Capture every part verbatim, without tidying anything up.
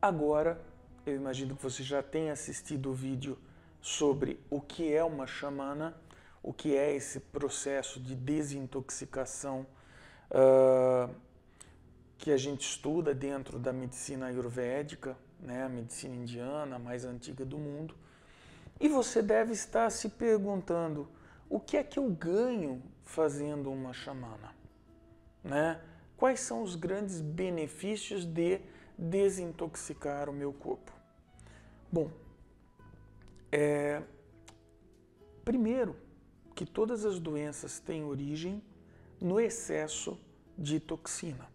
Agora, eu imagino que você já tenha assistido o vídeo sobre o que é uma xamana, o que é esse processo de desintoxicação uh, que a gente estuda dentro da medicina ayurvédica, né, a medicina indiana, a mais antiga do mundo. E você deve estar se perguntando, o que é que eu ganho fazendo uma xamana? Né? Quais são os grandes benefícios de desintoxicar o meu corpo? Bom, é, primeiro que todas as doenças têm origem no excesso de toxina,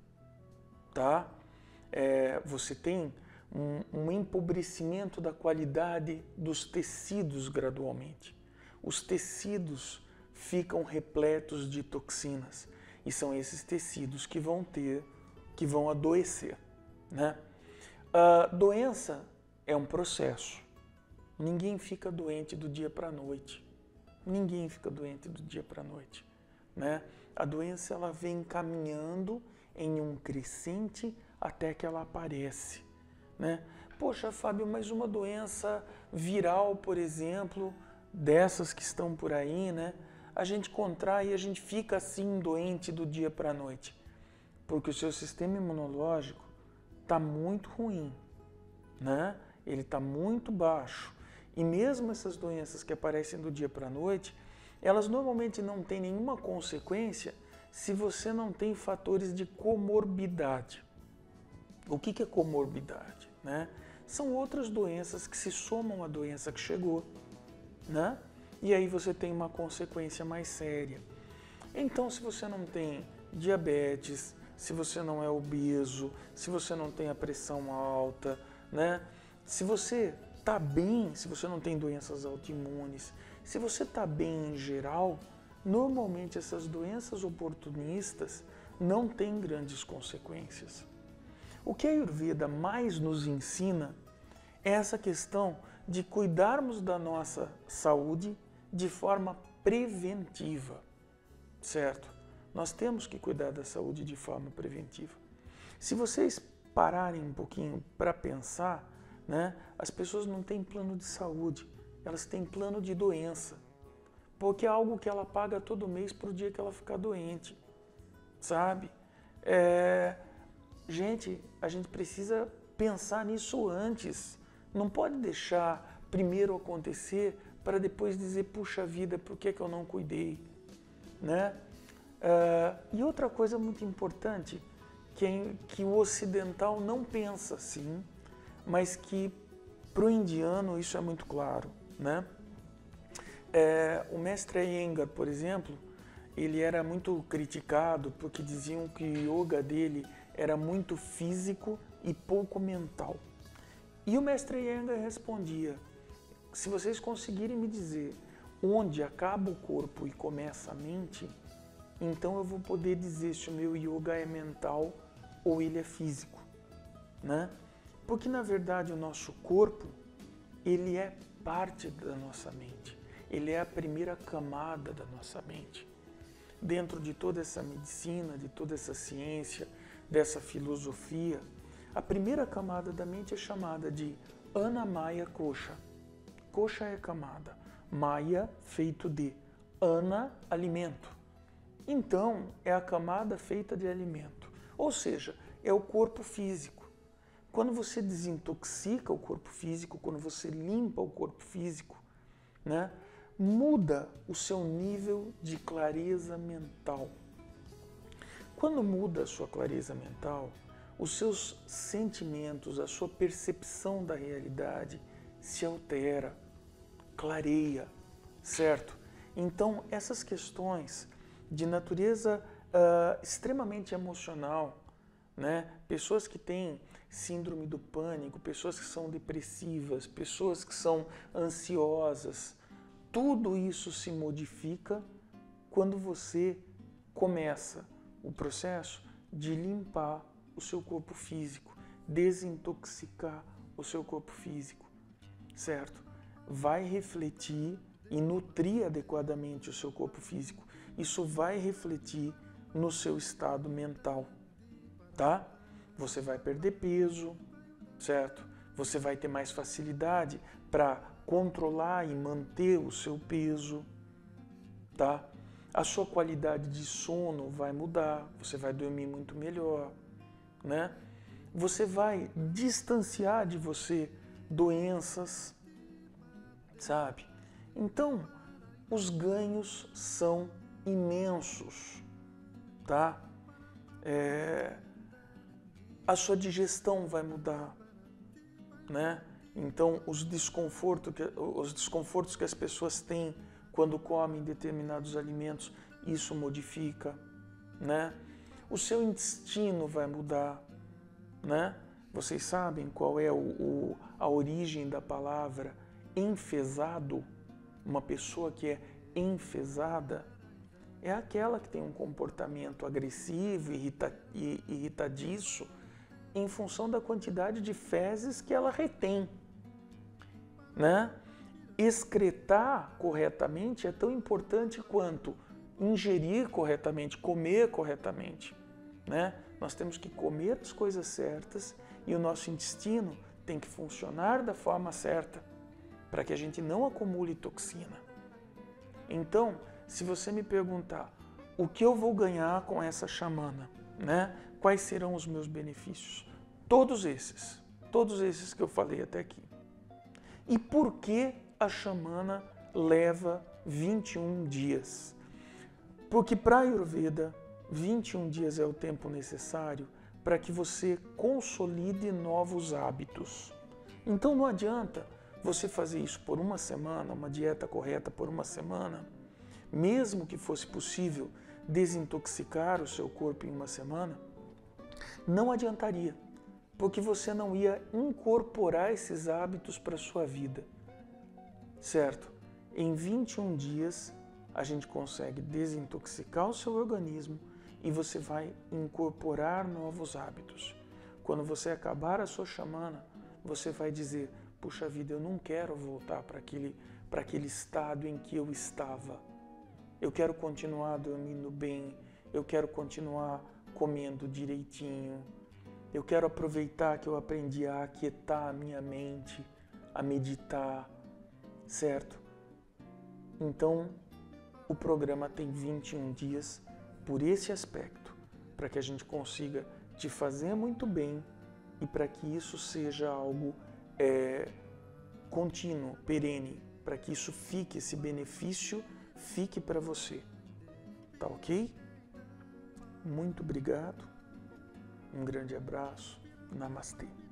tá? É, você tem um, um empobrecimento da qualidade dos tecidos gradualmente. Os tecidos ficam repletos de toxinas e são esses tecidos que vão ter, que vão adoecer, né? A doença é um processo. Ninguém fica doente do dia para a noite. Ninguém fica doente do dia para a noite, né? A doença ela vem caminhando em um crescente até que ela aparece, né? Poxa, Fábio, mas uma doença viral, por exemplo, dessas que estão por aí, né? A gente contrai e a gente fica assim doente do dia para a noite, porque o seu sistema imunológico está muito ruim, né? Ele está muito baixo. E mesmo essas doenças que aparecem do dia para a noite, elas normalmente não têm nenhuma consequência se você não tem fatores de comorbidade. O que é comorbidade? Né? São outras doenças que se somam à doença que chegou, né? E aí você tem uma consequência mais séria. Então, se você não tem diabetes, se você não é obeso, se você não tem a pressão alta, né? Se você está bem, se você não tem doenças autoimunes, se você está bem em geral, normalmente essas doenças oportunistas não têm grandes consequências. O que a Ayurveda mais nos ensina é essa questão de cuidarmos da nossa saúde de forma preventiva, certo? Nós temos que cuidar da saúde de forma preventiva. Se vocês pararem um pouquinho para pensar, né, as pessoas não têm plano de saúde, elas têm plano de doença, porque é algo que ela paga todo mês para o dia que ela ficar doente, sabe? É... Gente, a gente precisa pensar nisso antes, não pode deixar primeiro acontecer para depois dizer, puxa vida, por que, que eu não cuidei? Né? Uh, e outra coisa muito importante, que, é, que o ocidental não pensa assim, mas que para o indiano isso é muito claro, né? É, o mestre Iyengar, por exemplo, ele era muito criticado porque diziam que o yoga dele era muito físico e pouco mental. E o mestre Iyengar respondia, se vocês conseguirem me dizer onde acaba o corpo e começa a mente, então eu vou poder dizer se o meu yoga é mental ou ele é físico, né? Porque na verdade o nosso corpo, ele é parte da nossa mente, ele é a primeira camada da nossa mente. Dentro de toda essa medicina, de toda essa ciência, dessa filosofia, a primeira camada da mente é chamada de Anamaya Kosha. Kosha é camada, Maya feito de, Ana, alimento. Então, é a camada feita de alimento, ou seja, é o corpo físico. Quando você desintoxica o corpo físico, quando você limpa o corpo físico, né, muda o seu nível de clareza mental. Quando muda a sua clareza mental, os seus sentimentos, a sua percepção da realidade se altera, clareia, certo? Então, essas questões de natureza uh, extremamente emocional, né? Pessoas que têm síndrome do pânico, pessoas que são depressivas, pessoas que são ansiosas, tudo isso se modifica quando você começa o processo de limpar o seu corpo físico, desintoxicar o seu corpo físico, certo? Vai refletir e nutrir adequadamente o seu corpo físico. Isso vai refletir no seu estado mental, tá? Você vai perder peso, certo? Você vai ter mais facilidade para controlar e manter o seu peso, tá? A sua qualidade de sono vai mudar, você vai dormir muito melhor, né? Você vai distanciar de você doenças, sabe? Então, os ganhos são imensos, tá? É... A sua digestão vai mudar, né? Então, os desconfortos que, os desconfortos que as pessoas têm quando comem determinados alimentos, isso modifica, né? O seu intestino vai mudar, né? Vocês sabem qual é o, o, a origem da palavra enfesado? Uma pessoa que é enfesada é aquela que tem um comportamento agressivo, irrita, irritadiço, em função da quantidade de fezes que ela retém, né? Excretar corretamente é tão importante quanto ingerir corretamente, comer corretamente, né? Nós temos que comer as coisas certas e o nosso intestino tem que funcionar da forma certa para que a gente não acumule toxina. Então, se você me perguntar o que eu vou ganhar com essa xamana, né? Quais serão os meus benefícios? Todos esses, todos esses que eu falei até aqui. E por que a xamana leva vinte e um dias? Porque para a Ayurveda, vinte e um dias é o tempo necessário para que você consolide novos hábitos. Então não adianta você fazer isso por uma semana, uma dieta correta por uma semana, mesmo que fosse possível desintoxicar o seu corpo em uma semana, não adiantaria, porque você não ia incorporar esses hábitos para a sua vida, certo? Em vinte e um dias, a gente consegue desintoxicar o seu organismo e você vai incorporar novos hábitos. Quando você acabar a sua xamana, você vai dizer, puxa vida, eu não quero voltar para aquele, para aquele estado em que eu estava. Eu quero continuar dormindo bem, eu quero continuar comendo direitinho, eu quero aproveitar que eu aprendi a aquietar a minha mente, a meditar, certo? Então, o programa tem vinte e um dias por esse aspecto, para que a gente consiga te fazer muito bem e para que isso seja algo é, contínuo, perene, para que isso fique, esse benefício fique para você. Tá ok? Muito obrigado, um grande abraço, namastê.